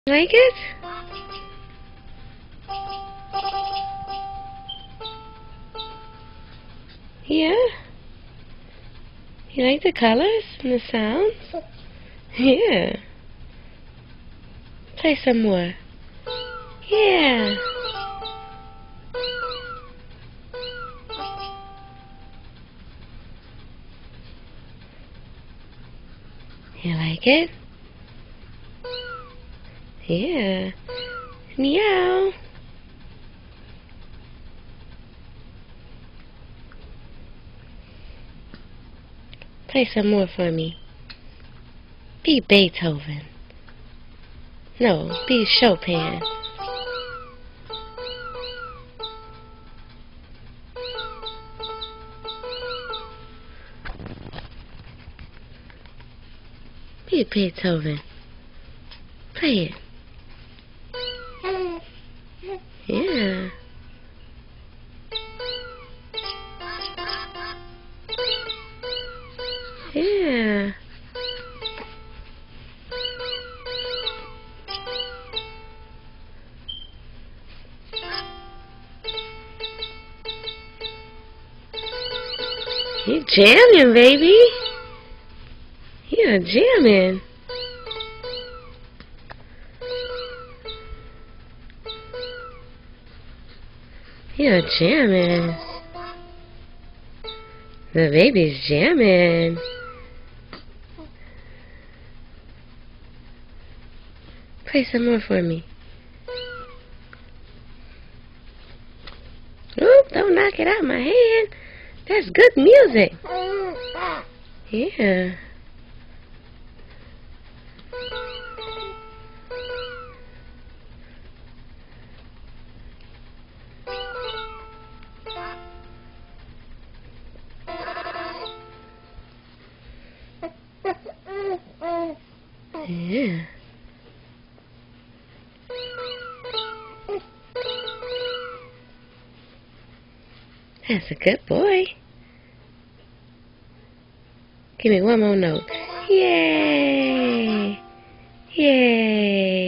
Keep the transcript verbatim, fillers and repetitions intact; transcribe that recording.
Like it? Yeah? You like the colors and the sounds? Yeah. Play some more. Yeah. You like it? Yeah. Meow. Play some more for me. Be Beethoven. No, be Chopin. Be Beethoven. Play it. Yeah. Yeah. You jamming, baby. You're jamming. You're jamming. The baby's jamming. Play some more for me. Oop, don't knock it out of my hand. That's good music. Yeah. Yeah. That's a good boy. Give me one more note. Yay! Yay!